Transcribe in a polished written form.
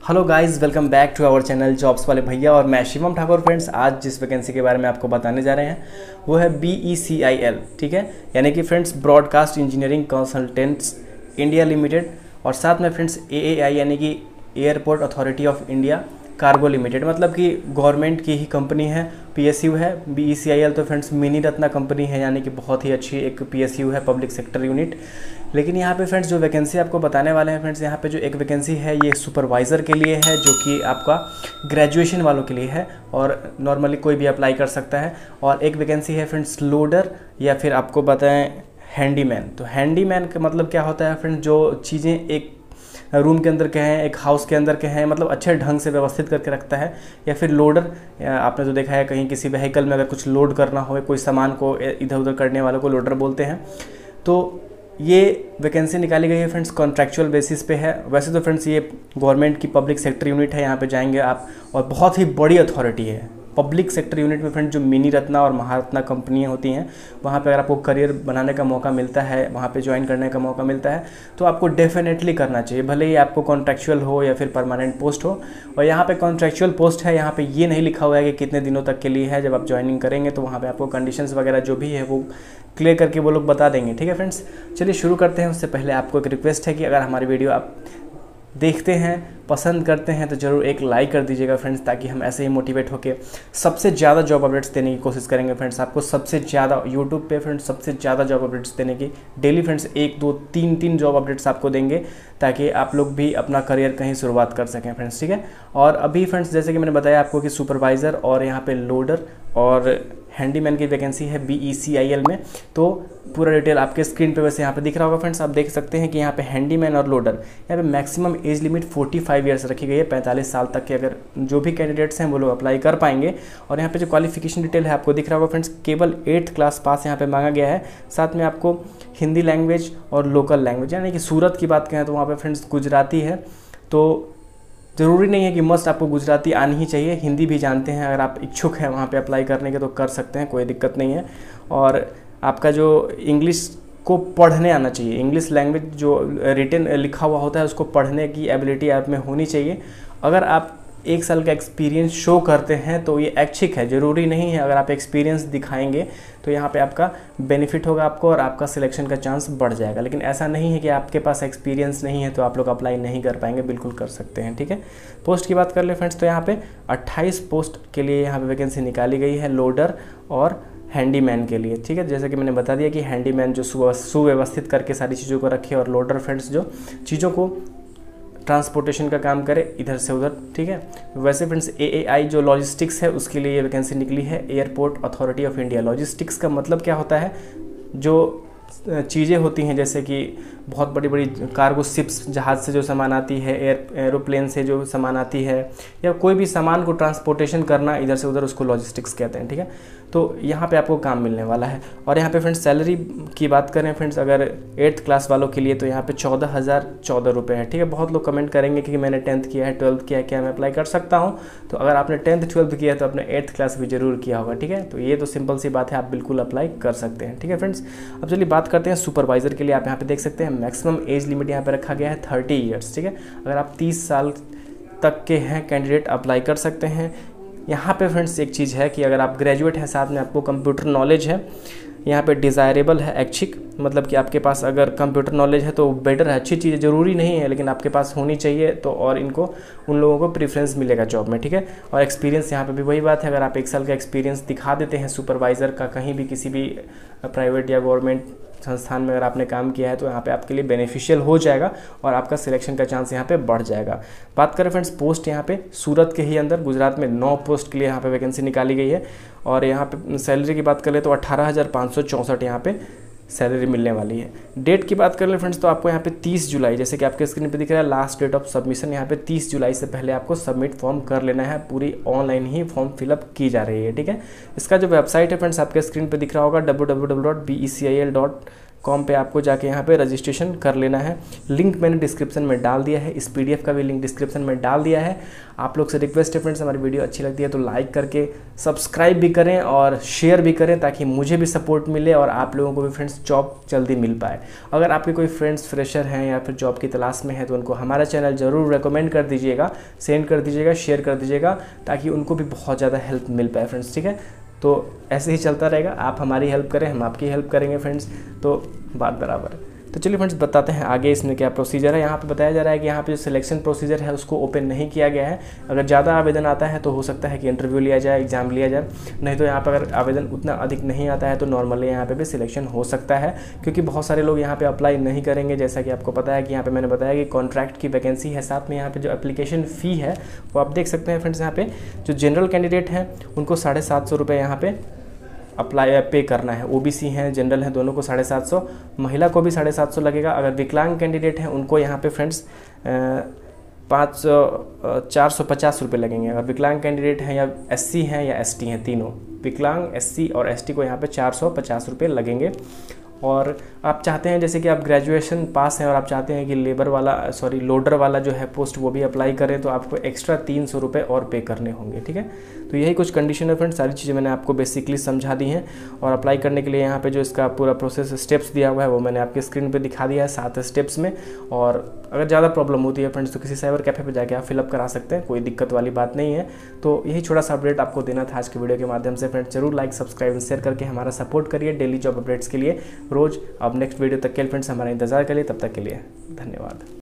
Hello guys, welcome back to our channel jobs वाले भैया। और मैं शिवम ठाकुर। फ्रेंड्स, आज जिस वैकेंसी के बारे में आपको बताने जा रहे हैं वो है BECIL, ठीक है, यानी कि friends broadcast engineering consultants India limited. और साथ में फ्रेंड्स AAI यानी कि airport authority of India cargo limited, मतलब कि गवर्नमेंट की ही कंपनी है, PSU है। BECIL तो फ्रेंड्स मिनी रत्ना कंपनी है, यानी कि बहुत ही अच्छी एक PSU है, पब्लिक सेक्टर यूनिट। लेकिन यहाँ पे फ्रेंड्स जो वैकेंसी आपको बताने वाले हैं फ्रेंड्स, यहाँ पे जो एक वैकेंसी है ये सुपरवाइज़र के लिए है, जो कि आपका ग्रेजुएशन वालों के लिए है और नॉर्मली कोई भी अप्लाई कर सकता है। और एक वैकेंसी है फ्रेंड्स लोडर, या फिर आपको बताएं हैंडीमैन। तो हैंडीमैन का मतलब क्या होता है फ्रेंड्स, जो चीज़ें एक रूम के अंदर के हैं, एक हाउस के अंदर के हैं, मतलब अच्छे ढंग से व्यवस्थित करके रखता है। या फिर लोडर, आपने तो देखा है कहीं किसी व्हीकल में अगर कुछ लोड करना हो, कोई सामान को इधर उधर करने वालों को लोडर बोलते हैं। तो ये वैकेंसी निकाली गई है फ्रेंड्स, कॉन्ट्रैक्चुअल बेसिस पे है। वैसे तो फ्रेंड्स ये गवर्नमेंट की पब्लिक सेक्टर यूनिट है, यहाँ पे जाएंगे आप, और बहुत ही बड़ी अथॉरिटी है। पब्लिक सेक्टर यूनिट में फ्रेंड्स जो मिनी रत्ना और महारत्ना कंपनियां होती हैं, वहाँ पे अगर आपको करियर बनाने का मौका मिलता है, वहाँ पे ज्वाइन करने का मौका मिलता है, तो आपको डेफिनेटली करना चाहिए, भले ही आपको कॉन्ट्रैक्चुअल हो या फिर परमानेंट पोस्ट हो। और यहाँ पे कॉन्ट्रैक्चुअल पोस्ट है, यहाँ पे ये नहीं लिखा हुआ है कि कितने दिनों तक के लिए है। जब आप ज्वाइनिंग करेंगे तो वहाँ पर आपको कंडीशंस वगैरह जो भी है वो क्लियर करके वो लोग बता देंगे, ठीक है फ्रेंड्स। चलिए शुरू करते हैं। उससे पहले आपको एक रिक्वेस्ट है कि अगर हमारी वीडियो आप देखते हैं, पसंद करते हैं, तो ज़रूर एक लाइक कर दीजिएगा फ्रेंड्स, ताकि हम ऐसे ही मोटिवेट होकर सबसे ज़्यादा जॉब अपडेट्स देने की कोशिश करेंगे फ्रेंड्स। आपको सबसे ज़्यादा यूट्यूब पे फ्रेंड्स सबसे ज़्यादा जॉब अपडेट्स देने की, डेली फ्रेंड्स 1 2 3 3 जॉब अपडेट्स आपको देंगे, ताकि आप लोग भी अपना करियर कहीं शुरुआत कर सकें फ्रेंड्स, ठीक है। और अभी फ्रेंड्स जैसे कि मैंने बताया आपको कि सुपरवाइज़र और यहाँ पे लोडर और हैंडीमैन की वैकेंसी है BECIL में। तो पूरा डिटेल आपके स्क्रीन पे वैसे यहाँ पे दिख रहा होगा फ्रेंड्स। आप देख सकते हैं कि यहाँ पे हैंडीमैन और लोडर, यहाँ पे मैक्सिमम एज लिमिट 45 ईयर्स रखी गई है। 45 साल तक के अगर जो भी कैंडिडेट्स हैं वो लोग अप्लाई कर पाएंगे। और यहाँ पे जो क्वालिफिकेशन डिटेल है आपको दिख रहा होगा फ्रेंड्स, केवल 8th क्लास पास यहाँ पे मांगा गया है। साथ में आपको हिंदी लैंग्वेज और लोकल लैंग्वेज, यानी कि सूरत की बात करें तो वहाँ पर फ्रेंड्स गुजराती है। तो ज़रूरी नहीं है कि मस्ट आपको गुजराती आनी ही चाहिए, हिंदी भी जानते हैं अगर आप इच्छुक हैं वहाँ पे अप्लाई करने के तो कर सकते हैं, कोई दिक्कत नहीं है। और आपका जो इंग्लिश को पढ़ने आना चाहिए, इंग्लिश लैंग्वेज जो रिटन लिखा हुआ होता है उसको पढ़ने की एबिलिटी आप में होनी चाहिए। अगर आप 1 साल का एक्सपीरियंस शो करते हैं तो ये ऐच्छिक है, ज़रूरी नहीं है। अगर आप एक्सपीरियंस दिखाएंगे तो यहाँ पे आपका बेनिफिट होगा आपको, और आपका सिलेक्शन का चांस बढ़ जाएगा। लेकिन ऐसा नहीं है कि आपके पास एक्सपीरियंस नहीं है तो आप लोग अप्लाई नहीं कर पाएंगे, बिल्कुल कर सकते हैं, ठीक है। पोस्ट की बात कर ले फ्रेंड्स, तो यहाँ पे 28 पोस्ट के लिए यहाँ पे वैकेंसी निकाली गई है, लोडर और हैंडीमैन के लिए, ठीक है। जैसे कि मैंने बता दिया कि हैंडीमैन जो सुव्यवस्थित करके सारी चीज़ों को रखे, और लोडर फ्रेंड्स जो चीज़ों को ट्रांसपोर्टेशन का काम करे इधर से उधर, ठीक है। वैसे फ्रेंड्स AAI जो लॉजिस्टिक्स है उसके लिए ये वैकेंसी निकली है, airport authority of India. Logistics का मतलब क्या होता है, जो चीज़ें होती हैं जैसे कि बहुत बड़ी बड़ी कार्गो शिप्स, जहाज़ से जो सामान आती है, एरोप्लेन से जो सामान आती है, या कोई भी सामान को ट्रांसपोर्टेशन करना इधर से उधर, उसको लॉजिस्टिक्स कहते हैं, ठीक है। तो यहाँ पे आपको काम मिलने वाला है। और यहाँ पे फ्रेंड्स सैलरी की बात करें फ्रेंड्स, अगर 8th क्लास वालों के लिए तो यहाँ पे 14,014 रुपये है, ठीक है। बहुत लोग कमेंट करेंगे कि मैंने 10th किया है, 12th किया है, क्या मैं अप्लाई कर सकता हूँ? तो अगर आपने 10th 12th किया है तो आपने 8th क्लास भी जरूर किया होगा, ठीक है। तो ये तो सिंपल सी बात है, आप बिल्कुल अप्लाई कर सकते हैं, ठीक है फ्रेंड्स। अब चलिए बात करते हैं सुपरवाइज़र के लिए। आप यहाँ पे देख सकते हैं मैक्सिमम एज लिमिट यहाँ पे रखा गया है 30 ईयर्स, ठीक है। अगर आप 30 साल तक के हैं कैंडिडेट अप्लाई कर सकते हैं। यहाँ पे फ्रेंड्स एक चीज़ है कि अगर आप ग्रेजुएट हैं, साथ में आपको कंप्यूटर नॉलेज है, यहाँ पे डिज़ायरेबल है, ऐच्छिक, मतलब कि आपके पास अगर कंप्यूटर नॉलेज है तो बेटर है, अच्छी चीज़, ज़रूरी नहीं है लेकिन आपके पास होनी चाहिए तो, और इनको उन लोगों को प्रेफरेंस मिलेगा जॉब में, ठीक है। और एक्सपीरियंस यहाँ पे भी वही बात है, अगर आप 1 साल का एक्सपीरियंस दिखा देते हैं सुपरवाइज़र का, कहीं भी किसी भी प्राइवेट या गवर्नमेंट संस्थान में अगर आपने काम किया है तो यहाँ पे आपके लिए बेनिफिशियल हो जाएगा और आपका सिलेक्शन का चांस यहाँ पे बढ़ जाएगा। बात करें फ्रेंड्स पोस्ट, यहाँ पे सूरत के ही अंदर गुजरात में 9 पोस्ट के लिए यहाँ पे वैकेंसी निकाली गई है। और यहाँ पे सैलरी की बात कर ले तो 18,564 यहाँ पे सैलरी मिलने वाली है। डेट की बात कर ले फ्रेंड्स, तो आपको यहाँ पे 30 जुलाई, जैसे कि आपके स्क्रीन पे दिख रहा है, लास्ट डेट ऑफ सबमिशन यहाँ पे 30 जुलाई से पहले आपको सबमिट फॉर्म कर लेना है। पूरी ऑनलाइन ही फॉर्म फिलअप की जा रही है, ठीक है। इसका जो वेबसाइट है फ्रेंड्स आपके स्क्रीन पे दिख रहा होगा, www.becil.com पे आपको जाके यहाँ पे रजिस्ट्रेशन कर लेना है। लिंक मैंने डिस्क्रिप्शन में डाल दिया है, इस PDF का भी लिंक डिस्क्रिप्शन में डाल दिया है। आप लोग से रिक्वेस्ट है फ्रेंड्स, हमारी वीडियो अच्छी लगती है तो लाइक करके सब्सक्राइब भी करें और शेयर भी करें, ताकि मुझे भी सपोर्ट मिले और आप लोगों को भी फ्रेंड्स जॉब जल्दी मिल पाए। अगर आपके कोई फ्रेंड्स फ्रेशर हैं या फिर जॉब की तलाश में है तो उनको हमारा चैनल ज़रूर रेकमेंड कर दीजिएगा, सेंड कर दीजिएगा, शेयर कर दीजिएगा, ताकि उनको भी बहुत ज़्यादा हेल्प मिल पाए फ्रेंड्स। ठीक है, तो ऐसे ही चलता रहेगा, आप हमारी हेल्प करें, हम आपकी हेल्प करेंगे फ्रेंड्स, तो बात बराबर है। तो चलिए फ्रेंड्स बताते हैं आगे इसमें क्या प्रोसीजर है। यहाँ पे बताया जा रहा है कि यहाँ पे जो सिलेक्शन प्रोसीजर है उसको ओपन नहीं किया गया है। अगर ज़्यादा आवेदन आता है तो हो सकता है कि इंटरव्यू लिया जाए, एग्जाम लिया जाए, नहीं तो यहाँ पर अगर आवेदन उतना अधिक नहीं आता है तो नॉर्मली यहाँ पे भी सिलेक्शन हो सकता है, क्योंकि बहुत सारे लोग यहाँ पे अप्लाई नहीं करेंगे। जैसा कि आपको पता है कि यहाँ पे मैंने बताया कि कॉन्ट्रैक्ट की वैकेंसी है, साथ में यहाँ पे जो एप्लीकेशन फ़ी है वो आप देख सकते हैं फ्रेंड्स। यहाँ पे जो जनरल कैंडिडेट हैं उनको 750 रुपये यहाँ पे अप्लाई पे करना है। OBC हैं, जनरल हैं, दोनों को 750, महिला को भी 750 लगेगा। अगर विकलांग कैंडिडेट हैं उनको यहाँ पे फ्रेंड्स 450 रुपये लगेंगे। अगर विकलांग कैंडिडेट हैं या SC हैं या ST हैं, तीनों विकलांग, SC और ST को यहाँ पे 450 रुपये लगेंगे। और आप चाहते हैं जैसे कि आप ग्रेजुएशन पास हैं और आप चाहते हैं कि लोडर वाला जो है पोस्ट वो भी अप्लाई करें, तो आपको एक्स्ट्रा 300 रुपये और पे करने होंगे। ठीक है, तो यही कुछ कंडीशन है फ्रेंड्स, सारी चीज़ें मैंने आपको बेसिकली समझा दी हैं। और अप्लाई करने के लिए यहाँ पे जो इसका पूरा प्रोसेस स्टेप्स दिया हुआ है वो मैंने आपके स्क्रीन पे दिखा दिया है 7 स्टेप्स में। और अगर ज़्यादा प्रॉब्लम होती है फ्रेंड्स तो किसी साइबर कैफ़े पे जाके आप फिलअप करा सकते हैं, कोई दिक्कत वाली बात नहीं है। तो यही छोटा सा अपडेट आपको देना था आज के वीडियो के माध्यम से फ्रेंड्स। जरूर लाइक, सब्सक्राइब, शेयर करके हमारा सपोर्ट करिए डेली जॉब अपडेट्स के लिए रोज़। अब नेक्स्ट वीडियो तक के लिए फ्रेंड्स हमारा इंतजार करिए, तब तक के लिए धन्यवाद।